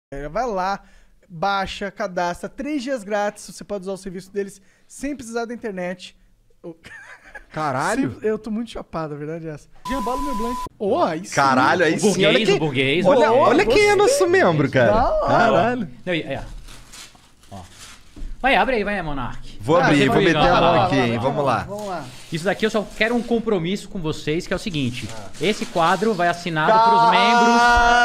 Vai lá, baixa, cadastra, 3 dias grátis, você pode usar o serviço deles sem precisar da internet. Caralho. Eu tô muito chapado, a verdade é essa. Gianbalo meu blanco. Oh, aí sim. Caralho, aí sim. Olha quem, burguês. olha quem é nosso membro, cara. Caralho. Ó. Vai, abre aí, vai, Monark. Vou abrir, vou meter a mão aqui, hein? Vamos lá. Vamos lá. Isso daqui eu só quero um compromisso com vocês, que é o seguinte. Esse quadro vai assinado pros membros.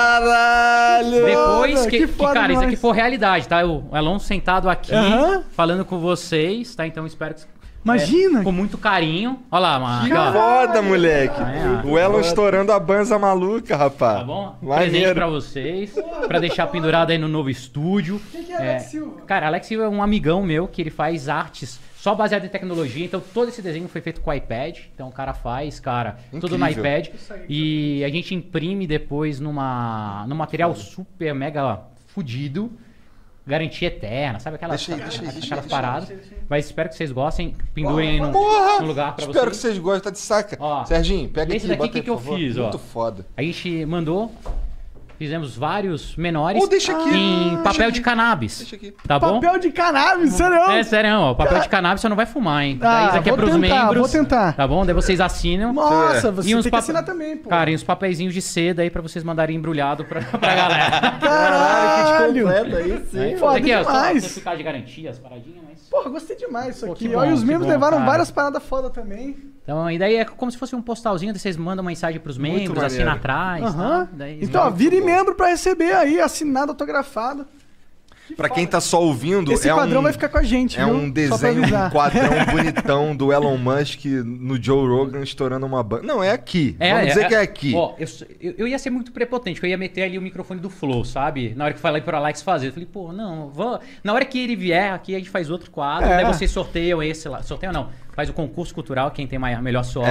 Caralho! Depois que foda cara, isso demais. aqui for realidade, tá? O Elon sentado aqui, falando com vocês, tá? Então espero que... Imagina. Com muito carinho. Olha lá, mano. Que foda, moleque. É, O Elon estourando a banza maluca, rapaz. Tá bom? Presente Maneiro. pra vocês, pra deixar pendurado aí no novo estúdio. Quem é Alex Silva? Cara, Alex Silva é um amigão meu que ele faz artes só baseado em tecnologia. Então todo esse desenho foi feito com o iPad. Então o cara faz, cara, tudo no Incrível. iPad. E a gente imprime depois num material super mega fudido. Garantia eterna, sabe aquelas paradas. Mas espero que vocês gostem. Pendurem aí num lugar pra Espero que vocês. vocês gostem, tá de saca. Ó, Serginho, pega esse aqui, daqui bota aí, que eu por favor. fiz, ó. Muito foda. A gente mandou, fizemos vários menores Deixa aqui. em Deixa papel aqui. de cannabis. Deixa aqui. Tá bom? Papel de cannabis, sério? É sério, ó. Papel de cannabis você não vai fumar, hein? Daí isso aqui é vou pros tentar, membros. vou tentar. Tá bom? Daí vocês assinam. Nossa, você E uns tem que pap- assinar também, pô. Cara, e uns papeizinhos de seda aí pra vocês mandarem embrulhado pra galera. Caralho. aí sim. Aí, Foda aqui, ó, demais. só ficar de garantia, as paradinhas, mas... Porra, gostei demais isso Pô, aqui. que Olha, bom, os que membros bom, levaram cara. várias paradas foda também. Então, e daí é como se fosse um postalzinho, daí vocês mandam uma mensagem pros membros, maneiro. assina atrás. Aham. Tá? Daí, Então, ó, vire membro pra receber aí, assinado, autografado. Pra quem tá só ouvindo, Esse padrão vai ficar com a gente, é viu? um Só pra desenho, avisar. um quadrão bonitão do Elon Musk no Joe Rogan estourando uma banda. Não, é aqui. Vamos dizer que é aqui. Ó, eu ia ser muito prepotente, que eu ia meter ali o microfone do Flow, sabe? Na hora que eu falei pro Alex fazer. Eu falei, pô, não, na hora que ele vier aqui, a gente faz outro quadro, daí vocês sorteiam esse lá. Sorteiam não. Faz o concurso cultural, quem tem a melhor sorte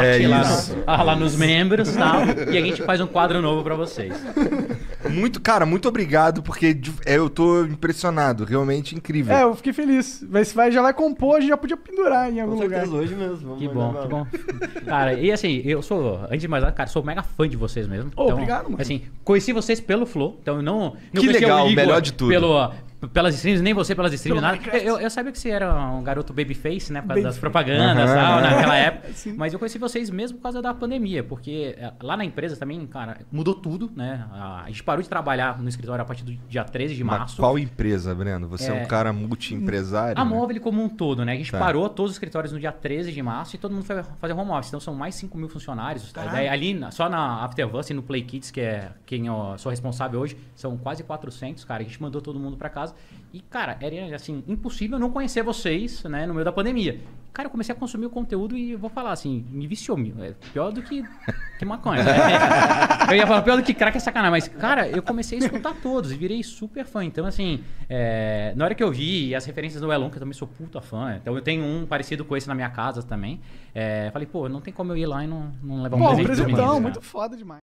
lá nos membros e tal. E a gente faz um quadro novo pra vocês. Cara, muito obrigado, porque eu tô impressionado. Realmente incrível. Eu fiquei feliz. Já vai compor, a gente já podia pendurar em algum lugar. Hoje mesmo. Que bom, que bom. Cara, e assim, eu sou, antes de mais nada, cara, sou mega fã de vocês mesmo. Então, obrigado, mano. Assim, conheci vocês pelo Flow, então eu não Que conhecia legal, o Igor melhor de tudo. pelas streams, nem você pelas streams, nada. Eu sabia que você era um garoto babyface, né? Por causa das propagandas e tal, naquela época. Sim. Mas eu conheci vocês mesmo por causa da pandemia, porque lá na empresa também, cara, mudou tudo, né? A gente parou de trabalhar no escritório a partir do dia 13 de Mas março. qual empresa, Breno? Você é um cara multi-empresário? A né? Móvel como um todo, né? A gente Tá. parou todos os escritórios no dia 13 de março e todo mundo foi fazer home office. Então são mais 5 mil funcionários. Daí, ali, só na Afterverse e no Play Kids, que é quem eu sou responsável hoje, são quase 400, cara. A gente mandou todo mundo pra casa. E, cara, era, assim, impossível não conhecer vocês, né? No meio da pandemia. Cara, eu comecei a consumir o conteúdo e eu vou falar assim, me viciou. É pior do que maconha. Né? Eu ia falar pior do que crack é sacanagem. Mas, cara, eu comecei a escutar todos e virei super fã. Então, assim, na hora que eu vi as referências do Elon, que eu também sou puta fã. Então, eu tenho um parecido com esse na minha casa também. Falei, pô, não tem como eu ir lá e não levar um Pô, presente pros meninos, presentão, cara. muito foda demais.